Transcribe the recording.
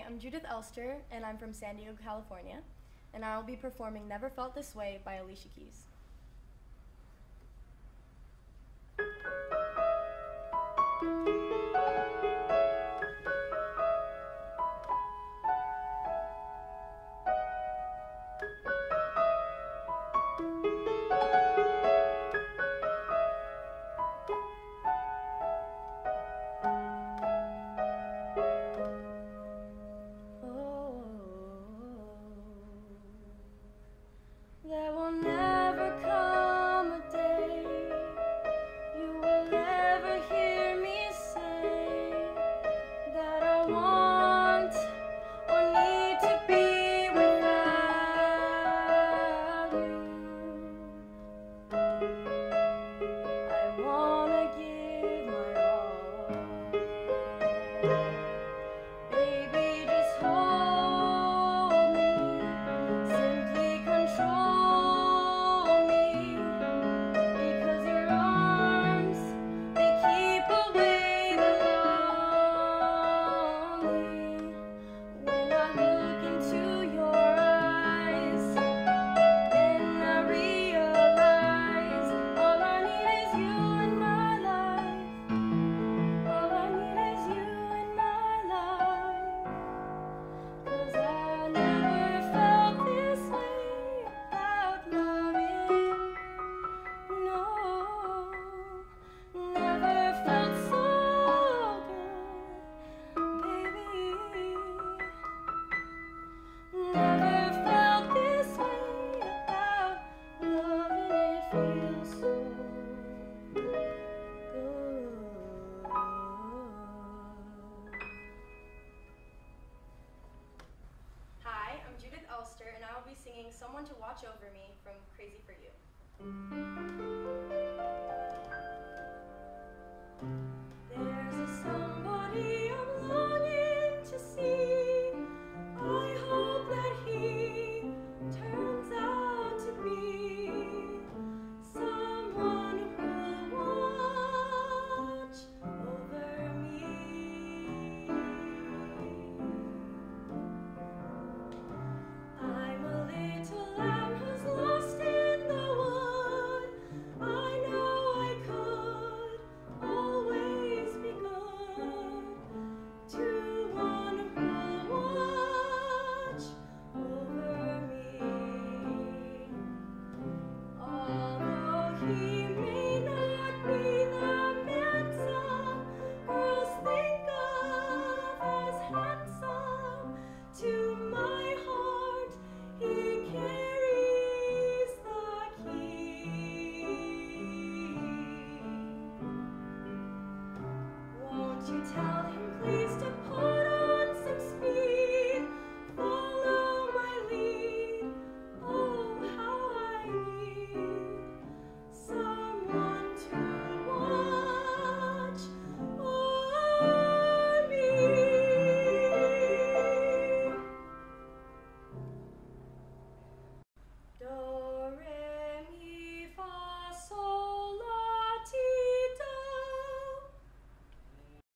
Hi, I'm Judith Elster, and I'm from San Diego, California, and I will be performing Never Felt This Way by Alicia Keys. There will never come a day you will ever hear me say that I want or need to be without you. I wanna give my all. Baby, just hold me, simply control me, because your arms, they keep away the lonely. When I look into your eyes, then I realize all I need is you in my life. All I need is you in my life. 'Cause I never felt this way about loving. No, never felt so good, baby. Never felt this way about loving. It feels so good. Hi, I'm Judith Elster, and I will be singing Someone to Watch Over Me from Crazy for You.